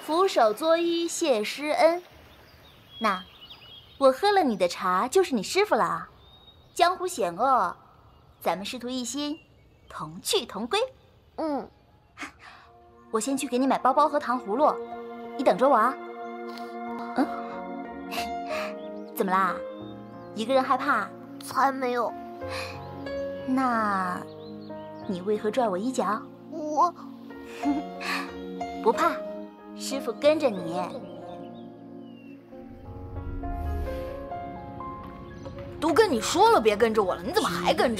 俯首作揖谢师恩。那，我喝了你的茶，就是你师傅了啊。江湖险恶，咱们师徒一心，同去同归。 嗯， 我先去给你买包包和糖葫芦，你等着我啊。嗯，怎么啦？一个人害怕？ 才没有。 那，你为何拽我衣角？ 我不怕，师傅跟着你。 都跟你说了别跟着我了，你怎么还跟着？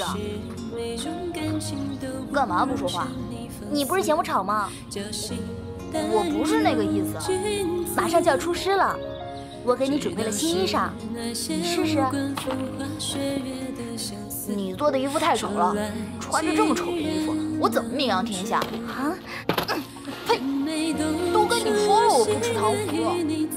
干嘛不说话？ 你不是嫌我吵吗？ 我不是那个意思。 马上就要出师了，我给你准备了新衣裳，你试试。 你做的衣服太丑了，穿着这么丑的衣服，我怎么名扬天下？ 啊！ 呸！都跟你说了我不吃糖葫芦。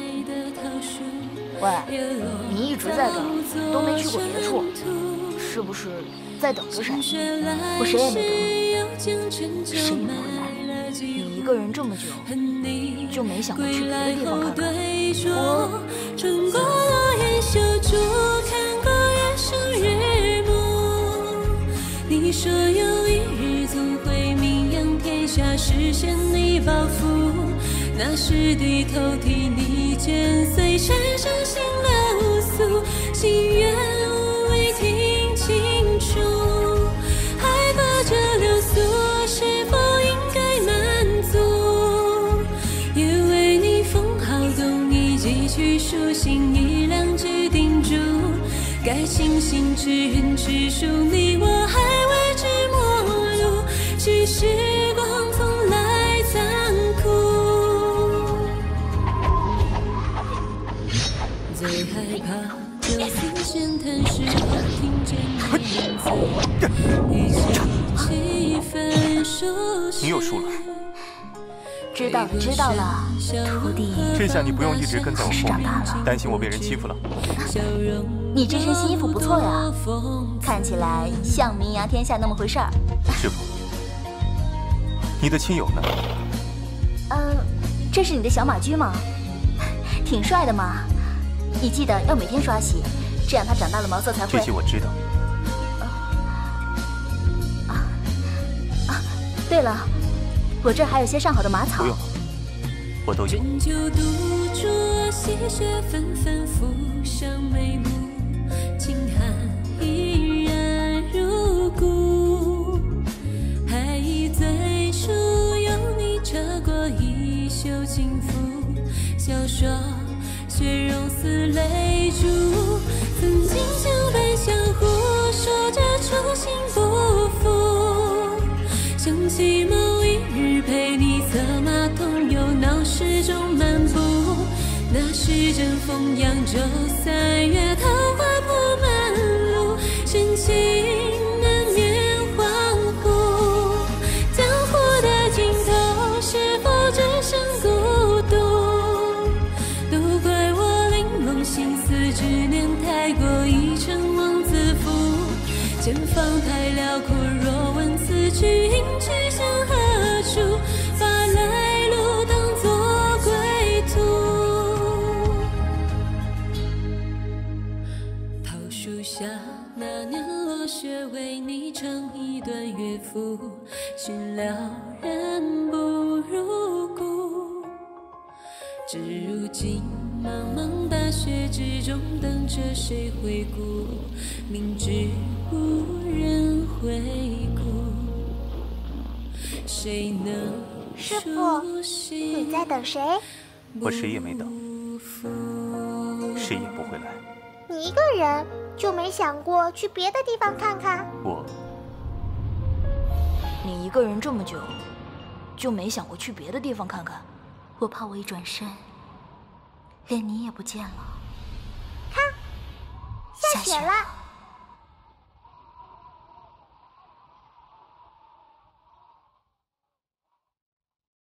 喂，你一直在这儿，都没去过别处，是不是在等着谁？ 我谁也没等，谁也不会来。 你一个人这么久，就没想过去别的地方看看？ 我穿过落叶修竹，看过月升日暮。你说有一日总会名扬天下，实现你抱负。那时低头替你剪碎山上新的无数，心愿无谓听清楚。害怕这流苏是否应该满足？也为你封好动意，寄去书信一两句叮嘱。该庆幸只缘只属你我，还为之陌路。只时光从来残酷。最害怕就似闲谈时候听见你名字，语气几分熟悉。 你又输了。 知道了，徒弟。 这下你不用一直跟在我后面， 了， 担心我被人欺负了。 你这身新衣服不错呀，看起来像名扬天下那么回事儿。 师傅，你的亲友呢？ 这是你的小马驹吗？挺帅的嘛。你记得要每天刷洗，这样它长大了毛色才会。 这些我知道。 对了，我这儿还有些上好的马草。 不用了，我都有。 针灸堵住细雪纷纷浮上眉目，轻寒依然如故。还忆最初有你折过衣袖轻抚，笑说雪融似泪珠。曾经相伴相护，说着初心不负。想起某一日陪你策马同游闹市中漫步，那时正逢扬州3月，桃花铺满路，深情难免恍惚。江湖的尽头是否只剩孤独？都怪我玲珑心思，执念太过，已成王自负。前方太辽阔，若问此去应去向何处，把来路当作归途。桃树下那年落雪，为你唱一段乐府，寻了人不如故。至如今茫茫大雪之中，等着谁回顾？明知无人回顾，谁能师傅，你在等谁？ 我谁也没等，谁也不会来。 你一个人就没想过去别的地方看看？ 你一个人这么久，就没想过去别的地方看看？ 我怕我一转身，连你也不见了。 看，下雪了。